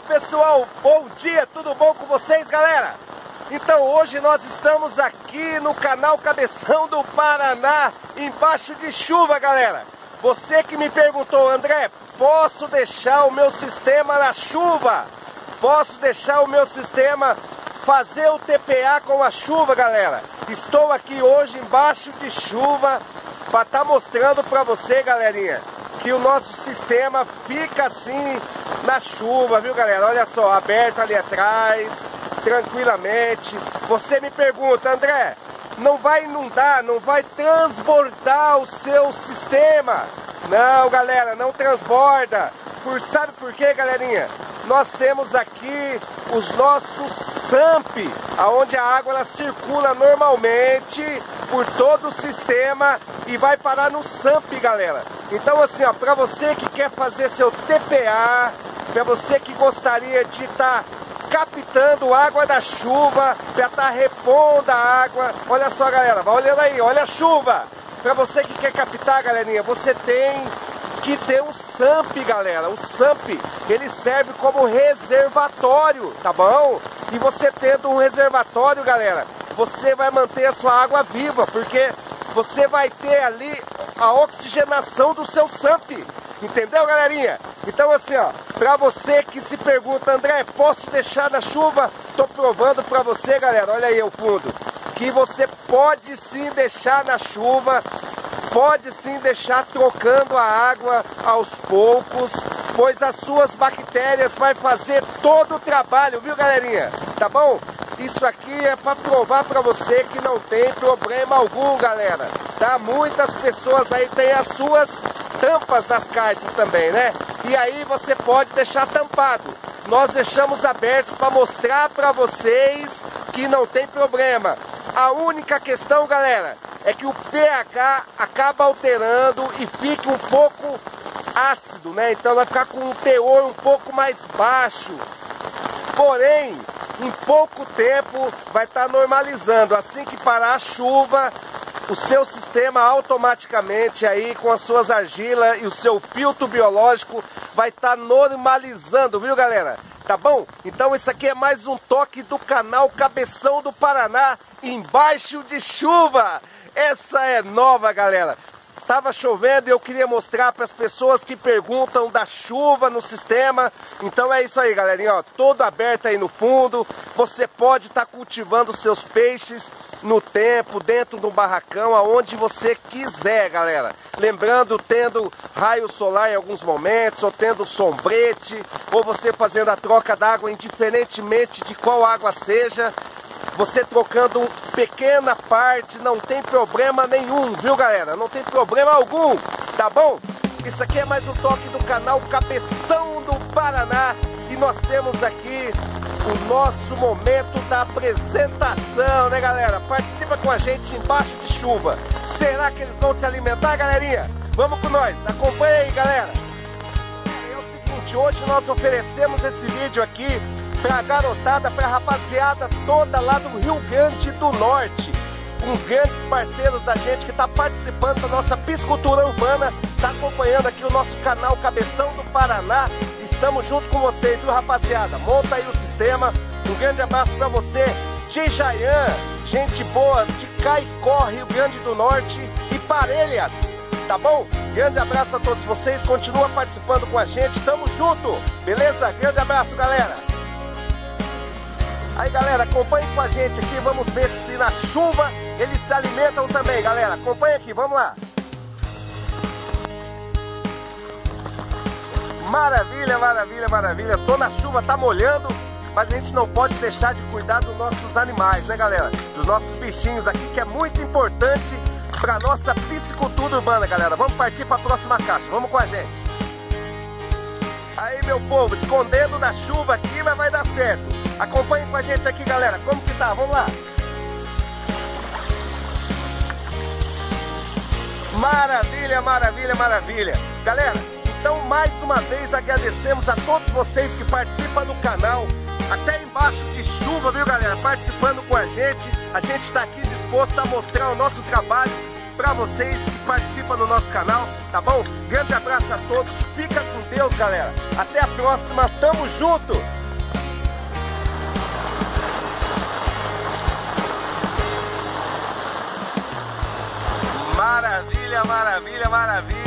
pessoal, bom dia, tudo bom com vocês, galera? Então hoje nós estamos aqui no canal Cabeção do Paraná, embaixo de chuva, galera. Você que me perguntou, André, posso deixar o meu sistema na chuva? Posso deixar o meu sistema fazer o TPA com a chuva, galera? Estou aqui hoje embaixo de chuva para estar mostrando para você, galerinha, que o nosso sistema fica assim na chuva, viu, galera? Olha só, aberto ali atrás, tranquilamente. Você me pergunta, André, não vai inundar, não vai transbordar o seu sistema? Não, galera, não transborda. Sabe por quê, galerinha? Nós temos aqui os nossos SAMP, onde a água ela circula normalmente por todo o sistema e vai parar no SAMP, galera. Então assim, ó, para você que quer fazer seu TPA, para você que gostaria de estar captando água da chuva, para estar repondo a água, olha só, galera, vai olhando aí, olha a chuva. Para você que quer captar, galerinha, você tem que ter um SAMP, galera. O SAMP, ele serve como reservatório, tá bom? E você tendo um reservatório, galera, você vai manter a sua água viva, porque você vai ter ali a oxigenação do seu SAMP. Entendeu, galerinha? Então assim, ó, pra você que se pergunta, André, posso deixar na chuva? Tô provando pra você, galera, olha aí o fundo, que você pode sim deixar na chuva, pode sim deixar trocando a água aos poucos, pois as suas bactérias vai fazer todo o trabalho, viu, galerinha? Tá bom? Isso aqui é para provar para você que não tem problema algum, galera. Tá? Muitas pessoas aí têm as suas tampas das caixas também, né? E aí você pode deixar tampado. Nós deixamos abertos para mostrar para vocês que não tem problema. A única questão, galera, é que o pH acaba alterando e fica um pouco ácido, né? Então vai ficar com um teor um pouco mais baixo. Porém, em pouco tempo vai estar normalizando. Assim que parar a chuva, o seu sistema automaticamente aí com as suas argilas e o seu filtro biológico vai estar normalizando, viu, galera? Tá bom? Então isso aqui é mais um toque do canal Cabeção do Paraná, embaixo de chuva. Essa é nova, galera. Tava chovendo e eu queria mostrar para as pessoas que perguntam da chuva no sistema. Então é isso aí, galerinha, ó, todo aberto aí no fundo. Você pode estar cultivando seus peixes no tempo, dentro do barracão, aonde você quiser, galera. Lembrando, tendo raio solar em alguns momentos, ou tendo sombrete, ou você fazendo a troca d'água indiferentemente de qual água seja. Você trocando pequena parte, não tem problema nenhum, viu, galera? Não tem problema algum, tá bom? Isso aqui é mais um toque do canal Cabeção do Paraná. E nós temos aqui o nosso momento da apresentação, né, galera? Participa com a gente embaixo de chuva. Será que eles vão se alimentar, galerinha? Vamos com nós, acompanha aí, galera. É o seguinte, hoje nós oferecemos esse vídeo aqui pra garotada, pra rapaziada toda lá do Rio Grande do Norte. Uns grandes parceiros da gente que tá participando da nossa piscicultura urbana, tá acompanhando aqui o nosso canal Cabeção do Paraná. Estamos junto com vocês, viu, rapaziada? Monta aí o sistema. Um grande abraço pra você de Jaian, gente boa de Caicó, Rio Grande do Norte e Parelhas, tá bom? Grande abraço a todos vocês, continua participando com a gente, tamo junto, beleza? Grande abraço, galera! Aí, galera, acompanhe com a gente aqui, vamos ver se na chuva eles se alimentam também, galera. Acompanhe aqui, vamos lá. Maravilha, maravilha, maravilha. Tô na chuva, tá molhando, mas a gente não pode deixar de cuidar dos nossos animais, né, galera? Dos nossos bichinhos aqui, que é muito importante para nossa piscicultura urbana, galera. Vamos partir para a próxima caixa, vamos com a gente. Aí, meu povo, escondendo na chuva aqui, mas vai dar certo. Acompanhe com a gente aqui, galera. Como que tá? Vamos lá. Maravilha, maravilha, maravilha. Galera, então mais uma vez agradecemos a todos vocês que participam do canal. Até embaixo de chuva, viu, galera? Participando com a gente. A gente está aqui disposto a mostrar o nosso trabalho para vocês que participam do nosso canal, tá bom? Grande abraço a todos. Fica com Deus, galera. Até a próxima. Tamo junto. Maravilha, maravilha, maravilha.